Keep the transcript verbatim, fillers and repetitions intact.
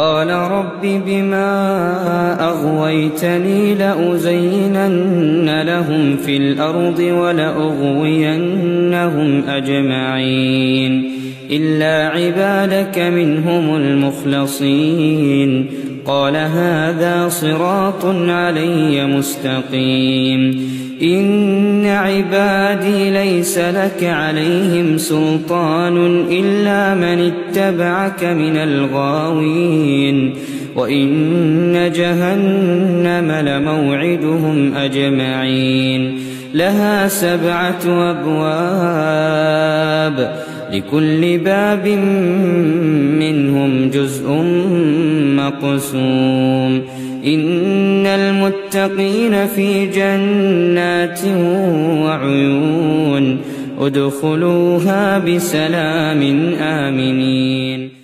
قال رب بما أغويتني لأزينن لهم في الأرض ولأغوينهم أجمعين إلا عبادك منهم المخلصين قال هذا صراط علي مستقيم إن عبادي ليس لك عليهم سلطان إلا من اتبعك من الغاوين وإن جهنم لموعدهم أجمعين لها سبعة أبواب لكل باب منهم جزء مقسوم إن المتقين في جنات وعيون ادخلوها بسلام آمنين.